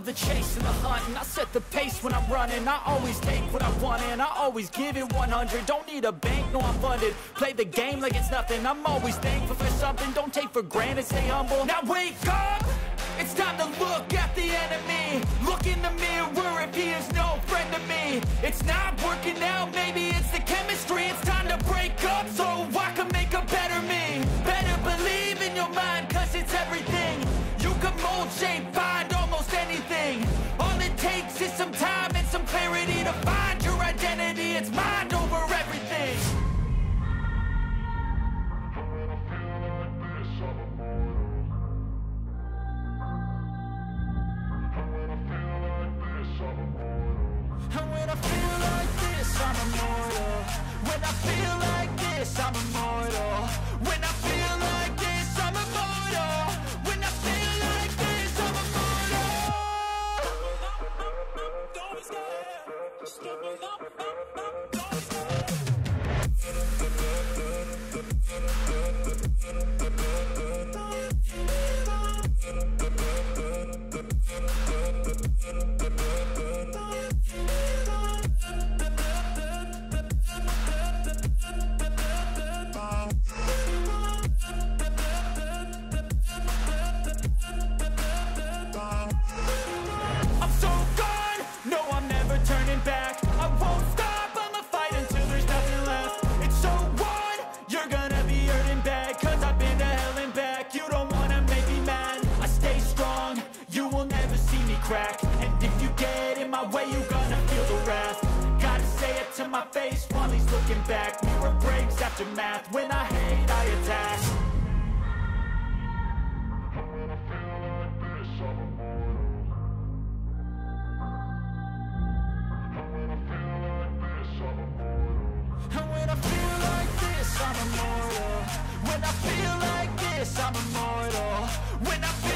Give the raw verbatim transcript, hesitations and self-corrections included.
love the chase and the hunt, and I set the pace when I'm running. I always take what I want and I always give it one hundred. Don't need a bank, no I'm funded. Play the game like it's nothing. I'm always thankful for something. Don't take for granted, stay humble. Now wake up! It's time to look at the enemy. Look in the mirror if he is no friend to me. It's not working out, maybe it's the chemistry. It's time to break up so I can make a better me. Better believe in your mind, cause it's everything. You can mold, shape, find almost anything. All it takes is some time and some clarity to find your identity. It's mind over everything. And when I feel like this, I'm immortal. When I feel like this, I'm immortal. When I feel like this, I'm immortal. When I feel like this, I'm immortal. Don't be scared. Just double up, up, up. Don't be back. I won't stop, I'ma fight until there's nothing left. It's so on, you're gonna be hurting bad, cause I've been to hell and back. You don't wanna make me mad, I stay strong. You will never see me crack. And if you get in my way, you're gonna feel the wrath. Gotta say it to my face while he's looking back. Mirror breaks after math, when I hate, I attack. And when I feel like this, I'm immortal. When I feel like this, I'm immortal. When I feel